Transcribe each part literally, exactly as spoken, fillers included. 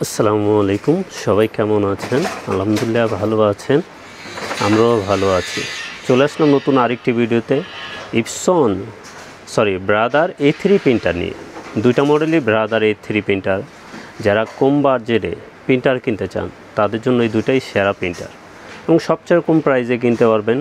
আসসালামু আলাইকুম, সবাই কেমন আছেন? আলহামদুলিল্লাহ ভালো আছেন, আমরাও ভালো আছি। চলে আসলাম নতুন আরেকটি ভিডিওতে Epson sorry Brother A three printer নিয়ে। দুইটা মডেলই ব্রাদার এ থ্রি প্রিন্টার। যারা কম বাজেটে প্রিন্টার কিনতে চান তাদের জন্য এই দুটাই সেরা প্রিন্টার এবং সবচেয়ে কম প্রাইসে কিনতে পারবেন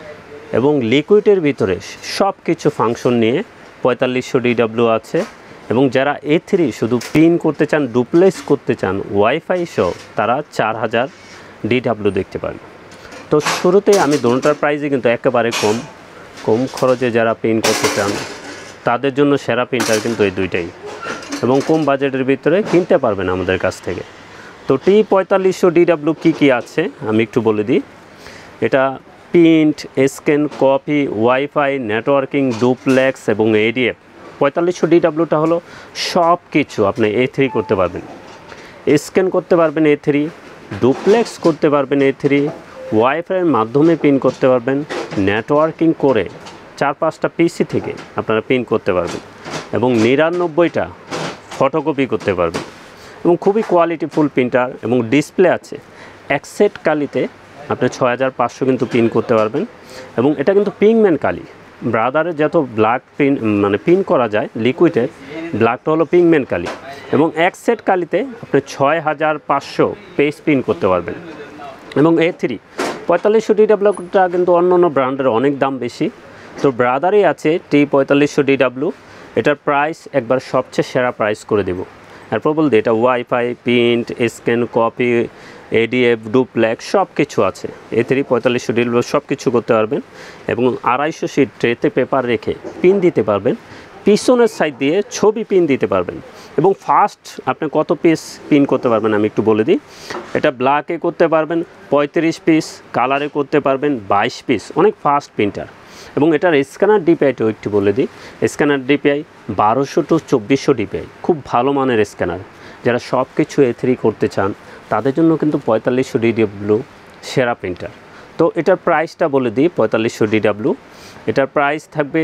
এবং লিকুইডের ভিতরে সব কিছু ফাংশন নিয়ে পঁয়তাল্লিশশো ডিডাব্লিউ আছে। এবং যারা এ থ্রি শুধু প্রিন্ট করতে চান, ডুপ্লেক্স করতে চান ওয়াইফাই সহ, তারা চার হাজার ডিডাব্লিউ দেখতে পান। তো শুরুতে আমি দোনোটার প্রাইসে কিন্তু একেবারে কম কম খরচে যারা প্রিন্ট করতে চান তাদের জন্য সেরা প্রিন্টার কিন্তু এই দুইটাই এবং কম বাজেটের ভিতরে কিনতে পারবেন আমাদের কাছ থেকে। তো টি পঁয়তাল্লিশশো ডিডাব্লিউ কী কী আছে আমি একটু বলে দিই। এটা print, scan, copy, wifi, networking, duplex এবং এডিএফ। পঁয়তাল্লিশশো ডিডাব্লিউটা হলো সব কিছু আপনি এ থ্রি করতে পারবেন, স্ক্যান করতে পারবেন এ থ্রি, ডুপ্লেক্স করতে পারবেন এ থ্রি, ওয়াইফাইয়ের মাধ্যমে প্রিন্ট করতে পারবেন, নেটওয়ার্কিং করে চার পাঁচটা পিসি থেকে আপনারা প্রিন্ট করতে পারবেন এবং নিরানব্বইটা ফটোকপি করতে পারবেন এবং খুবই কোয়ালিটিফুল প্রিন্টার এবং ডিসপ্লে আছে। এক সেট কালিতে আপনি ছয় হাজার পাঁচশো কিন্তু প্রিন্ট করতে পারবেন এবং এটা কিন্তু পিংম্যান কালি। ব্রাদারে যত ব্ল্যাক প্রিন্ট মানে প্রিন্ট করা যায় লিকুইডের, ব্ল্যাকটা হলো পিংম্যান কালি এবং এক সেট কালিতে আপনি ছয় হাজার পাঁচশো পেজ প্রিন্ট করতে পারবেন। এবং এ থ্রি পঁয়তাল্লিশশো ডিডাব্লিউটা কিন্তু অন্য অন্য ব্র্যান্ডের অনেক দাম বেশি, তো ব্রাদারই আছে টি পঁয়তাল্লিশশো ডিডাব্লিউ। এটার প্রাইস একবার সবচেয়ে সেরা প্রাইস করে দেব। এরপর বলতে এটা wifi, print, scan, copy, ADF, duplex সব কিছু আছে। এ থ্রি পঁয়তাল্লিশশো ডিডাব্লিউ সব কিছু করতে পারবেন এবং আড়াইশো শিট ট্রেতে পেপার রেখে পিন দিতে পারবেন, পিছনের সাইড দিয়ে ছবি পিন দিতে পারবেন এবং ফাস্ট আপনি কত পিস পিন করতে পারবেন আমি একটু বলে দিই। এটা ব্ল্যাকে করতে পারবেন পঁয়ত্রিশ পিস, কালারে করতে পারবেন বাইশ পিস, অনেক ফাস্ট প্রিন্টার। এবং এটার স্ক্যানার ডিপিআইটাও একটু বলে দিই। স্ক্যানার ডিপিআই বারোশো টু চব্বিশশো ডিপিআই, খুব ভালো মানের স্ক্যানার। যারা সব কিছু এ থ্রি করতে চান তাদের জন্য কিন্তু পঁয়তাল্লিশশো ডিডাব্লিউ সেরা প্রিন্টার। তো এটার প্রাইসটা বলে দিই। পঁয়তাল্লিশশো ডিডাব্লিউ এটার প্রাইস থাকবে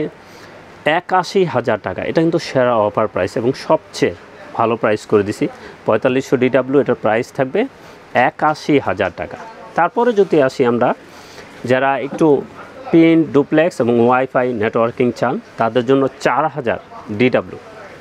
একাশি হাজার টাকা। এটা কিন্তু সেরা অফার প্রাইস এবং সবচেয়ে ভালো প্রাইস করে দিছি। পঁয়তাল্লিশশো ডিডাব্লিউ এটার প্রাইস থাকবে একাশি হাজার টাকা। তারপরে যদি আসি আমরা, যারা একটু প্রিন্ট, ডুপ্লেক্স এবং ওয়াইফাই নেটওয়ার্কিং চান তাদের জন্য চার হাজার ডিডাব্লিউ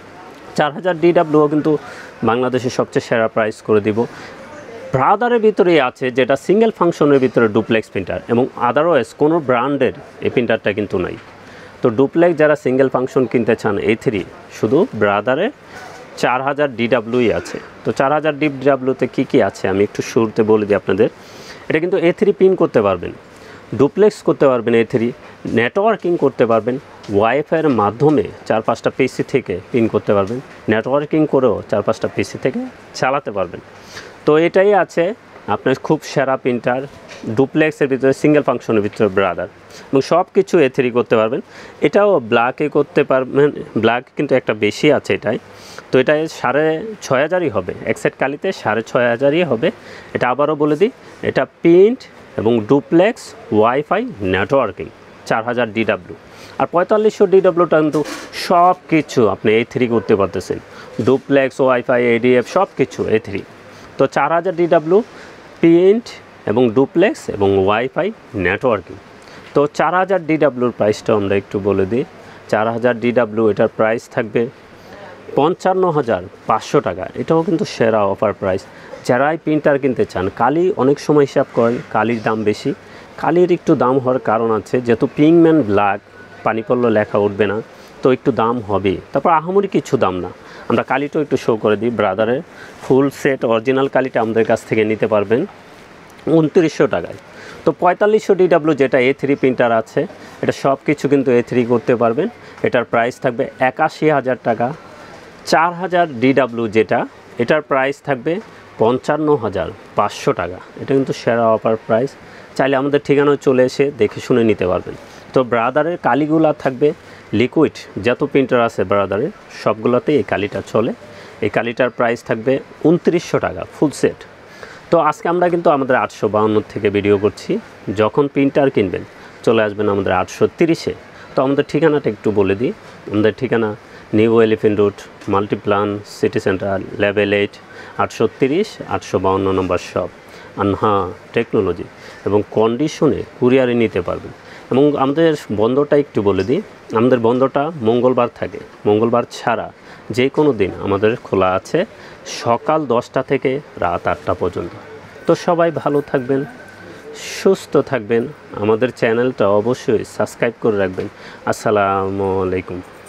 চার হাজার ডিডাব্লিউও কিন্তু বাংলাদেশের সবচেয়ে সেরা প্রাইস করে দিব। ব্রাদারের ভিতরেই আছে যেটা সিঙ্গেল ফাংশনের ভিতরে ডুপ্লেক্স প্রিন্টার এবং আদারওয়াইজ কোনো ব্র্যান্ডের এই প্রিন্টারটা কিন্তু নাই। তো ডুপ্লেক্স যারা সিঙ্গেল ফাংশন কিনতে চান এ থ্রি শুধু ব্রাদারে চার হাজার ডিডাব্লিউই আছে। তো চার হাজার ডিডাব্লিউতে কী কী আছে আমি একটু শুরুতে বলে দিই আপনাদের। এটা কিন্তু এ থ্রি প্রিন্ট করতে পারবেন, ডুপ্লেক্স করতে পারবেন এ থ্রি, নেটওয়ার্কিং করতে পারবেন, ওয়াইফাইয়ের মাধ্যমে চার পাঁচটা পিসি থেকে প্রিন্ট করতে পারবেন, নেটওয়ার্কিং করেও চার পাঁচটা পিসি থেকে চালাতে পারবেন। তো এটাই আছে আপনার খুব সেরা প্রিন্টার ডুপ্লেক্সের ভিতরে, সিঙ্গেল ফাংশনের ভিতরে ব্রাদার এবং সব কিছু এ থ্রি করতে পারবেন। এটাও ব্ল্যাকে করতে পারবেন, ব্ল্যাক কিন্তু একটা বেশি আছে এটাই। তো এটা সাড়ে ছয় হাজারই হবে, এক সেট কালিতে সাড়ে ছয় হাজারই হবে। এটা আবারও বলে দিই, এটা প্রিন্ট এবং ডুপ্লেক্স, ওয়াইফাই, নেটওয়ার্কিং চার হাজার ডিডাব্লিউ। আর পঁয়তাল্লিশশো ডিডাব্লিউটা কিন্তু সব কিছু আপনি এ থ্রি করতে পারতেছেন, ডুপ্লেক্স, ওয়াইফাই, এডিএফ সব কিছু এ থ্রি। তো চার হাজার ডিডাব্লিউ প্রিন্ট এবং ডুপ্লেক্স এবং ওয়াইফাই, নেটওয়ার্কিং। তো চার হাজার ডিডাব্লিউর প্রাইসটা আমরা একটু বলে দিই। চার হাজার ডিডাব্লিউ এটার প্রাইস থাকবে পঞ্চান্ন হাজার পাঁচশো টাকা। এটাও কিন্তু সেরা অফার প্রাইস। যারাই প্রিন্টার কিনতে চান, কালি অনেক সময় হিসাব করেন কালির দাম বেশি, কালির একটু দাম হওয়ার কারণ আছে যেহেতু পিংম্যান ব্ল্যাক, পানি পড়লে লেখা উঠবে না, তো একটু দাম হবে। তারপর আহামরি কিছু দাম না। আমরা কালিটাও একটু শো করে দিই। ব্রাদারের ফুল সেট অরিজিনাল কালিটা আমাদের কাছ থেকে নিতে পারবেন উনত্রিশশো টাকায়। তো পঁয়তাল্লিশশো ডিডাব্লিউ যেটা এ থ্রি প্রিন্টার আছে এটা সব কিছু কিন্তু এ থ্রি করতে পারবেন। এটার প্রাইস থাকবে একাশি হাজার টাকা। চার হাজার ডিডাব্লিউ যেটা এটার প্রাইস থাকবে পঞ্চান্ন হাজার পাঁচশো টাকা। এটা কিন্তু সেরা অফার প্রাইস। চাইলে আমাদের ঠিকানায় চলে এসে দেখে শুনে নিতে পারবেন। তো ব্রাদারের কালিগুলা থাকবে লিকুইড, যত প্রিন্টার আছে ব্রাদারের সবগুলোতেই এই কালিটা চলে। এই কালিটার প্রাইস থাকবে উনত্রিশশো টাকা ফুল সেট। তো আজকে আমরা কিন্তু আমাদের আটশো বাউন্ন থেকে ভিডিও করছি। যখন প্রিন্টার কিনবেন চলে আসবেন আমাদের আটশো তিরিশে। তো আমাদের ঠিকানাটা একটু বলে দিই। আমাদের ঠিকানা New Elephant Road, Multiplan, city centre, level eight, আটশো তিরিশ আটশো বাউন্ন নম্বর শপ, আনহা টেকনোলজি। এবং কন্ডিশনে কুরিয়ারে নিতে পারবেন। এবং আমাদের বন্ধটা একটু বলে দিই, আমাদের বন্ধটা মঙ্গলবার থাকে, মঙ্গলবার ছাড়া যে কোনো দিন আমাদের খোলা আছে সকাল দশটা থেকে রাত আটটা পর্যন্ত। তো সবাই ভালো থাকবেন, সুস্থ থাকবেন, আমাদের চ্যানেলটা অবশ্যই সাবস্ক্রাইব করে রাখবেন। আসসালামু আলাইকুম।